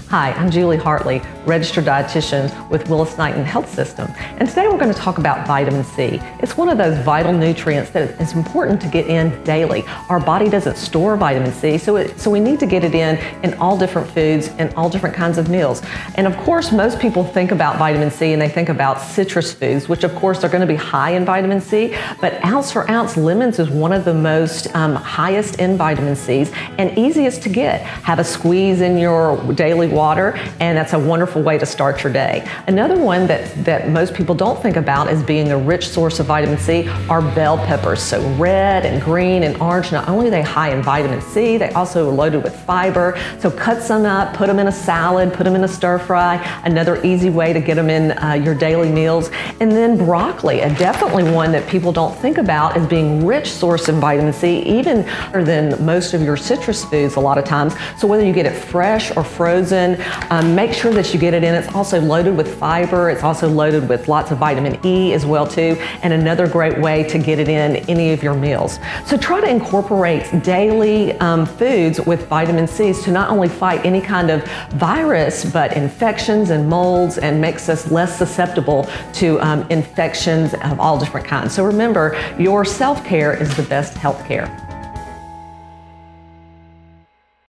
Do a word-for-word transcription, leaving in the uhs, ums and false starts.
Hi, I'm Julie Hartley, registered dietitian with Willis-Knighton Health System, and today we're going to talk about vitamin C. It's one of those vital nutrients that is important to get in daily. Our body doesn't store vitamin C, so, it, so we need to get it in in all different foods and all different kinds of meals. And of course, most people think about vitamin C and they think about citrus foods, which of course are going to be high in vitamin C, but ounce for ounce, lemons is one of the most um, highest in vitamin C's and easiest to get. Have a squeeze in your daily water, and that's a wonderful way to start your day. Another one that, that most people don't think about as being a rich source of vitamin C are bell peppers. So red and green and orange, not only are they high in vitamin C, they also are loaded with fiber. So cut some up, put them in a salad, put them in a stir fry, another easy way to get them in uh, your daily meals. And then broccoli, a definitely one that people don't think about as being rich source in vitamin C, even better than most of your citrus foods a lot of times. So whether you get it fresh or frozen, Um, make sure that you get it in. It's also loaded with fiber. It's also loaded with lots of vitamin E as well too, and another great way to get it in any of your meals. So try to incorporate daily um, foods with vitamin C's to not only fight any kind of virus, but infections and molds, and makes us less susceptible to um, infections of all different kinds. So remember, your self-care is the best health care.